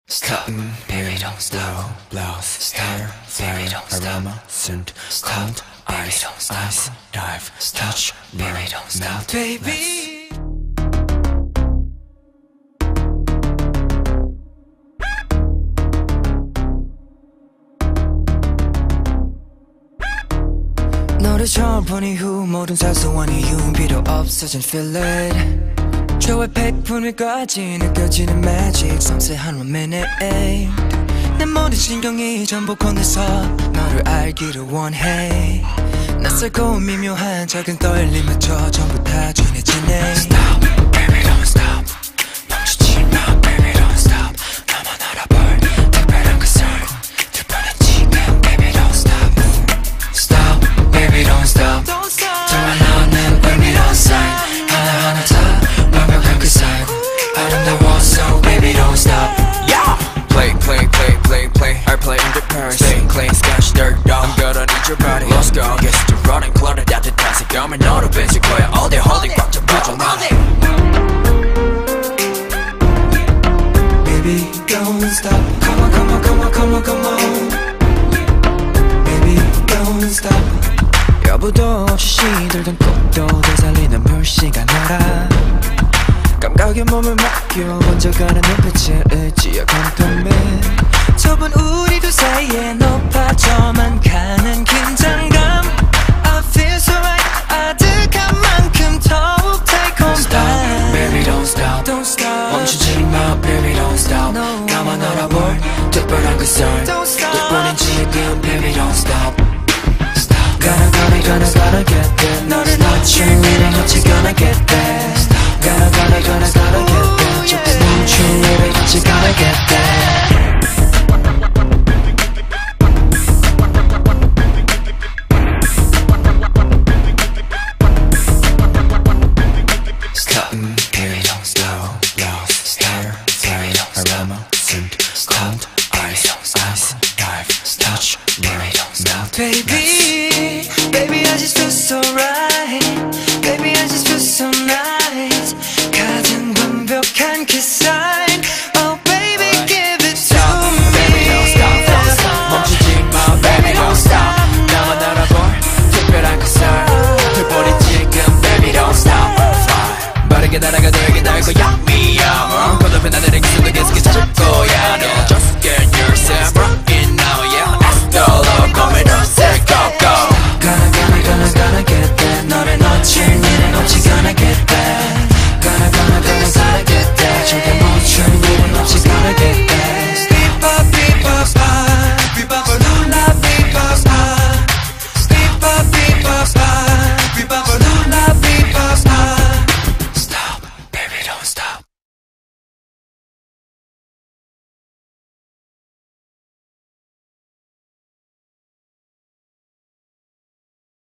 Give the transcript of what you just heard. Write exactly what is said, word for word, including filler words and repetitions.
Stop, baby, don't stop. Blows, stare, baby, don't stop. Aroma, scent, cold, ice, ice, dive, touch, baby, don't stop, baby. 너를 처음 본 이후 모든 사소한 이유는 필요 없어진 feel it 저의 백분위까지 느껴지는 magic 섬세한 one minute 내 모든 신경이 전부 건네서 너를 알기를 원해 낯설고 미묘한 작은 떨림마저 전부 다 전해지네 Stop, baby don't stop 멈추지 마 baby don't stop 나만 알아볼 특별한 그 sound 특별한 지금 baby don't stop Stop, baby don't stop 정말 너는 의미로운 sign 하나하나 다 완벽한 그 sign 아름다워 so baby don't stop yeah! Play, play, play, play, play I play in the purse Stay clean, scratch dirt dog I'm gonna need your body Let's go, get to running clutter 따뜻한 색감을 너로 뺏을 거야 All day holding 꽉 잡아줘 나 Baby don't stop Come on, come on, come on, come on, come on Baby don't stop 여부도 없이 시들던 꽃도 되살리는 불씨가 날아 감각에 몸을 맡겨 번져가는 눈빛에 의지와 공통매 좁은 우리 두 사이에 높아져만 가는 긴장감 I feel so right 아득한 만큼 더욱 달콤한 Stop, baby don't stop, don't stop. 멈추지 마 baby don't stop no. 나만 알아볼 특별한 그 sound 덕분인 지금 baby don't stop Stop Gotta gotta gotta gotta get there 너를 놓친 일은 어찌 gonna get there Gotta gotta gotta gotta get there 조금 멈춘 일은 어찌 gonna get there Stop, baby don't stop Blows, stare, baby don't stop Aroma, scent, cold, ice, ice, dive, touch, baby don't stop Baby, baby I just feel so right Baby I just feel so nice 가장 완벽한 kiss